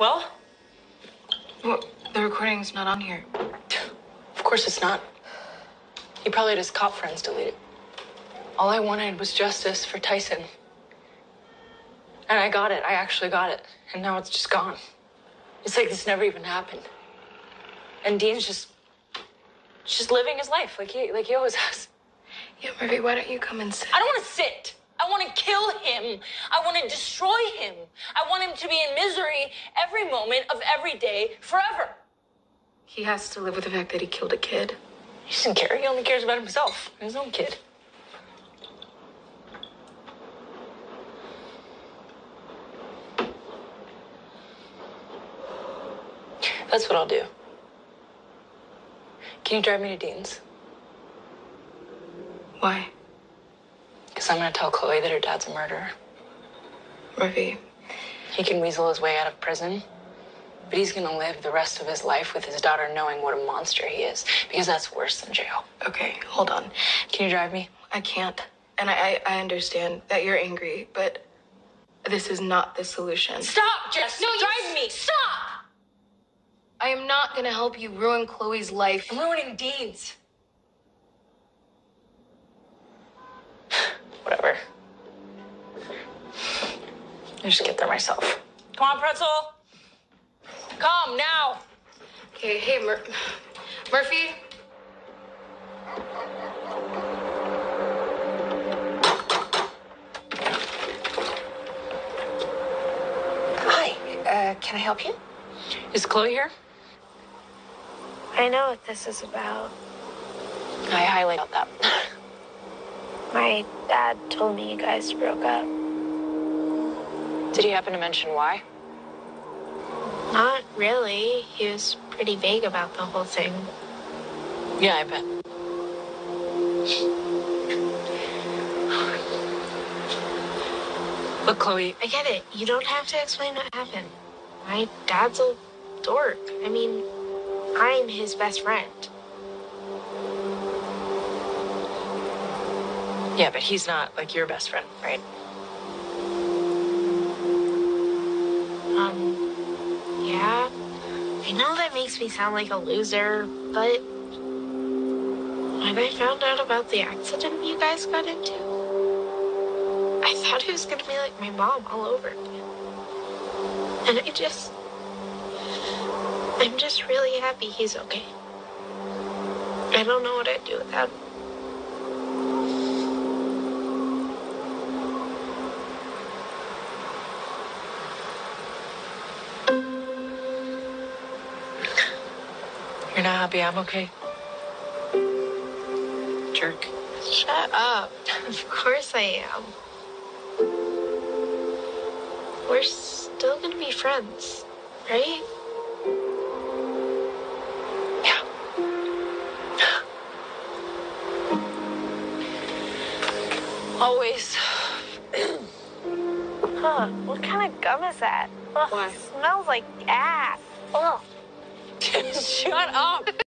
Well? Well, the recording's not on here. Of course it's not. He probably had his cop friends delete it. All I wanted was justice for Tyson. And I got it. I actually got it. And now it's just gone. It's like this never even happened. And Dean's just living his life like he always has. Yeah, Murphy, why don't you come and sit? I don't want to sit. I want to kill him. I want to destroy him. I want him to be in misery every moment of every day forever. He has to live with the fact that he killed a kid. He doesn't care. He only cares about himself and his own kid. That's what I'll do. Can you drive me to Dean's? Why? Because I'm going to tell Chloe that her dad's a murderer. Murphy. He can weasel his way out of prison, but he's going to live the rest of his life with his daughter knowing what a monster he is, because that's worse than jail. Okay, hold on. Can you drive me? I can't. And I understand that you're angry, but this is not the solution. Stop, Jess! No, drive me! Stop! I am not going to help you ruin Chloe's life. I'm ruining Dean's. Whatever. I just get there myself. Come on, Pretzel. Come now. Okay, hey, Murphy. Hi, can I help you? Is Chloe here? I know what this is about. I highly doubt that. My dad told me you guys broke up. Did he happen to mention why? Not really. He was pretty vague about the whole thing. Yeah, I bet. Look, Chloe. I get it. You don't have to explain what happened. My dad's a dork. I mean, I'm his best friend. Yeah, but he's not like your best friend, right? Yeah. I know that makes me sound like a loser, but when I found out about the accident you guys got into, I thought it was gonna be like my mom all over again. And I'm just really happy he's okay. I don't know what I'd do without him. You're not happy I'm okay? Jerk. Shut up. Of course I am. We're still gonna be friends, right? Yeah. Always. Huh, what kind of gum is that? Ugh, Why? It smells like ass. Ugh. Shut up.